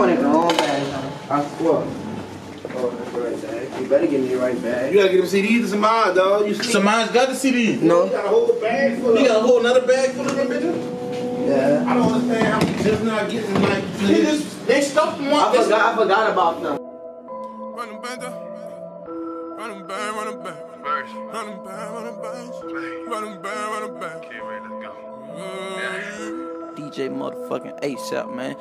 putting the wrong bag on. What? Oh, that's the right bag. You better give me the right bag. You gotta get them CDs to Samaj, dog. Samaj got the CDs. No. You got a whole bag full of them. You got a whole another bag full of them, bitches? Yeah. I don't understand how we just not getting like they stuff them up. I forgot about them. Run them back, run them back, run them back. Run them back, run them back. Run them back, run them back. Okay, ready, let's go. DJ motherfucking ASAP, man.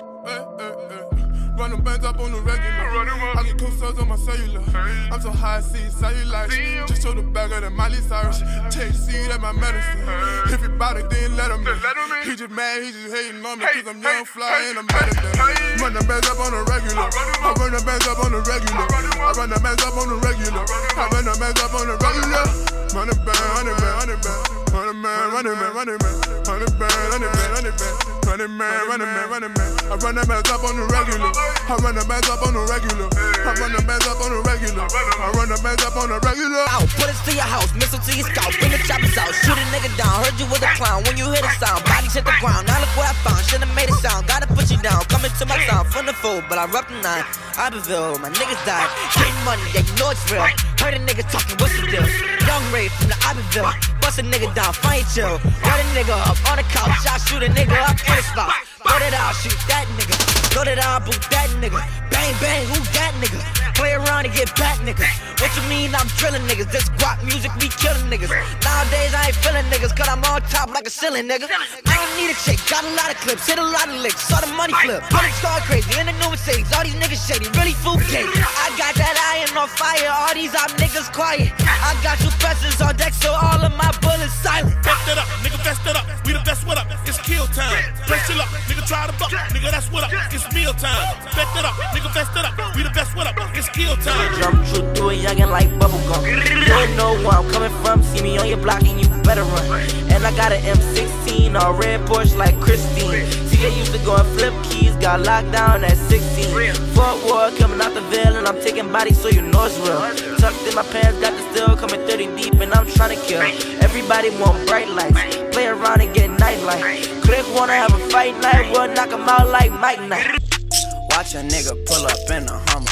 Run them bands up on the regular. I get co-stars on my cellular. I'm so high, see cellulite. Just show the bag of the Miley Cyrus. Take seed at my medicine. If your body didn't let him in. He just mad, he just hating on me cause I'm young, fly, and I'm better than him. Run the bands up on the regular. I run the bands up on the regular. I run the bands up on the regular. I run the bands up on the regular. Run the band, run the band, run the band. Run the man, run the man, run the man. Run the band, run the man, run the man. Run the man, run the man, run the man. I run the bands up on the regular. I run the bands up on the regular. I run the bands up on the regular. I run the bands up on the regular. Out, put it to your house, missile to your scalp, bring the choppers out, shoot a nigga down. Heard you was a clown when you hear the sound. Bodies hit the ground, now look what I found. Should've made it sound, gotta put you down. Coming to my town from the fold, but I rep the 9. Iberville, my niggas died. Getting money, yeah, you know it's real. Heard a nigga talking, what's the deal? Young Ray from the Iberville. Bust a nigga down, find chill. Run a nigga up on the couch, I shoot a nigga up in the spot. Throw it out, shoot that nigga. Throw it out, boot that nigga. Bang, bang, who that nigga? Play around and get back, nigga. What you mean I'm drilling niggas? This guap music be killing niggas. Nowadays I ain't feeling niggas, cause I'm on top like a ceiling, nigga. I don't need a chick, got a lot of clips, hit a lot of licks, saw the money flip. Money start crazy, in the new Mercedes, all these niggas shady, really food cake. I got that iron on fire, all these op niggas quiet. I got 2 presses on deck, so all of my bullets silent. Fest it up, nigga, fest it up. We the best, what up? It's kill time. Bless it up, nigga, try to buck. Nigga, that's what up. It's meal time. Fest it up, nigga, fest it up. We the best, what up? It's kill time. Jump true through it, youngin' like bubblegum. You don't know where I'm coming from, see me on your block and you better run. And I got an M16, all red Porsche like Christine. See, they used to go and flip keys, got locked down at 16. Fort Ward coming out the veil and I'm taking bodies so you know it's real. Tucked in my pants, got the steel coming 30 deep and I'm trying to kill. Everybody want bright lights, play around and get nightlight. Click wanna have a fight night, we'll knock 'em out like Mike Knight. Watch a nigga pull up in a Hummer.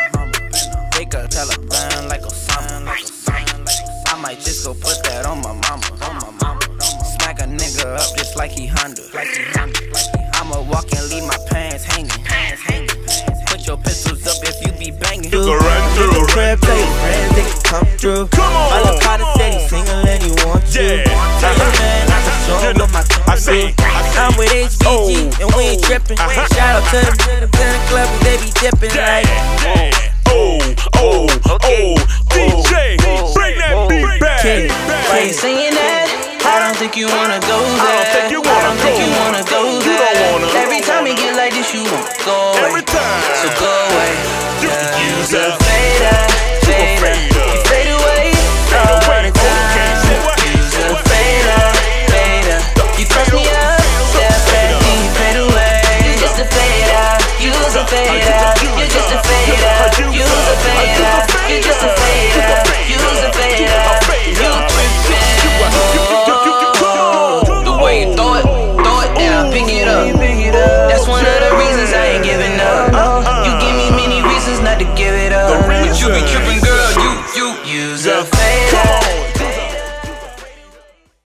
They could tell a band like Osama. I might just go put that on my mama. Smack a nigga up just like he Honda. I'ma walk and leave my pants hanging. Put your pistols up if you be banging. You can run through. Crib, tell your friends they can come through. Come on. My little Carter said he's single and he wants to. Yeah. Tell your man I can show him what my I'm with HBG and we ain't trippin'. Shout out to the club and they be dippin' like. DJ, bring that beat back. Why you saying that? I don't think you wanna go there. I don't think you wanna go there. Every time you get like this, you won't go away. Every time. So go away. You use